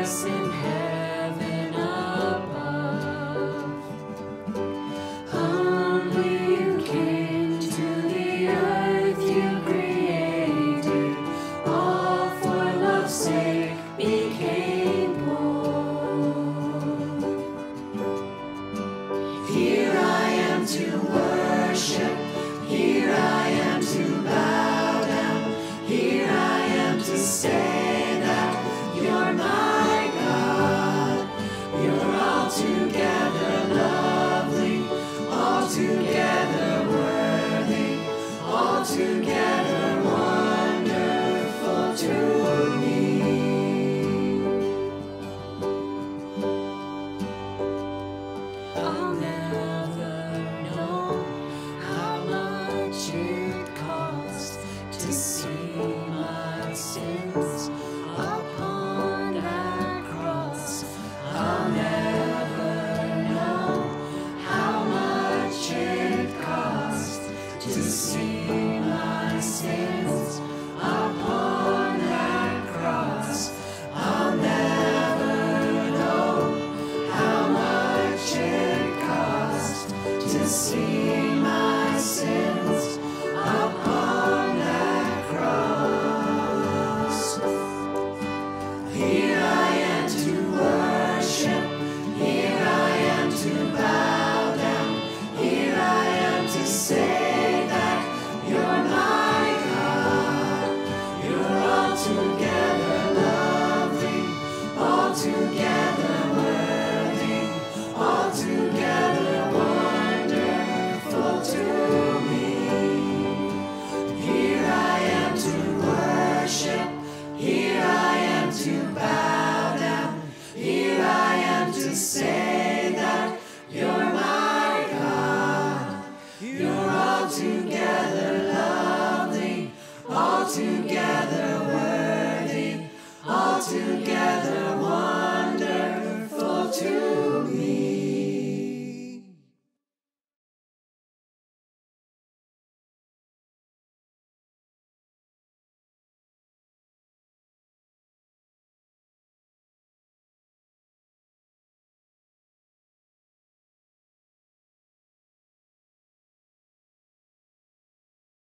us in heaven above. Humbly you came to the earth you created, all for love's sake became poor. Here I am to worship, here I am to bow down, here I am to say that you're my God. You're altogether lovely, altogether worthy, altogether wonderful to me. I'll never know how much it cost to see my sins upon that cross. I'll never know how much it cost to see my sins upon that cross. I'll never know how much it cost to see my sins upon that cross. Here